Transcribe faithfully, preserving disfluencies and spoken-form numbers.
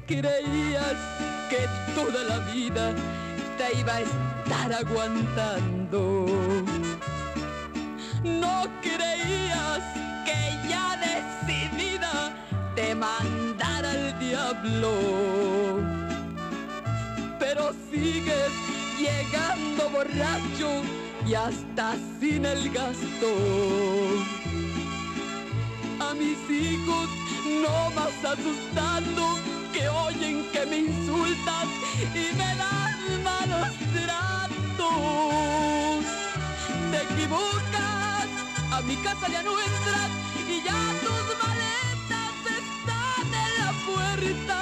creías que toda la vida te iba a estar aguantando. No creías que ya decidida te mandara al diablo. Pero sigues llegando borracho y hasta sin el gasto. A mis hijos no vas asustando, que oyen que me insultas y me dan malos tratos. Te equivocas, a mi casa ya no entras y ya tus maletas están en la puerta.